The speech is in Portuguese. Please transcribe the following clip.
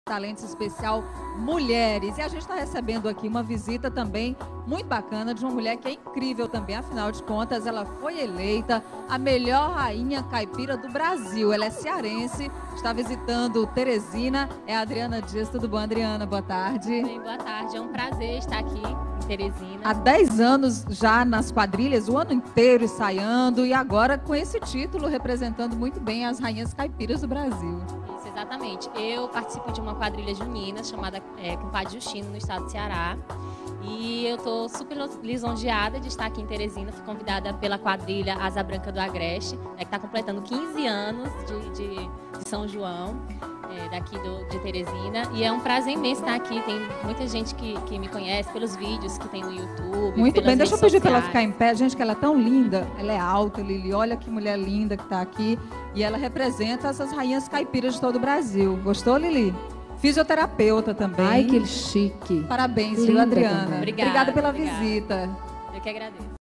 Talentos Especial Mulheres. E a gente está recebendo aqui uma visita também muito bacana de uma mulher que é incrível também, afinal de contas, ela foi eleita a melhor rainha caipira do Brasil. Ela é cearense, está visitando Teresina, é a Adriana Dias. Tudo bom, Adriana? Boa tarde. Bem, boa tarde, é um prazer estar aqui em Teresina. Há 10 anos já nas quadrilhas, o ano inteiro ensaiando e agora com esse título representando muito bem as rainhas caipiras do Brasil. Isso, exatamente. Eu participo de uma quadrilha junina chamada Compadre Justino, no estado do Ceará. E eu estou super lisonjeada de estar aqui em Teresina. Fui convidada pela quadrilha Asa Branca do Agreste, que está completando 15 anos de São João, daqui de Teresina. E é um prazer imenso estar aqui. Tem muita gente que me conhece pelos vídeos que tem no YouTube. Muito bem, deixa eu pedir para ela sociais. ficar em pé. Gente, que ela é tão linda, ela é alta, Lili. Olha que mulher linda que está aqui. E ela representa essas rainhas caipiras de todo o Brasil. Gostou, Lili? Fisioterapeuta também. Ai, que chique. Parabéns, Linda viu, Adriana? também. Obrigada pela Obrigada. visita. Eu que agradeço.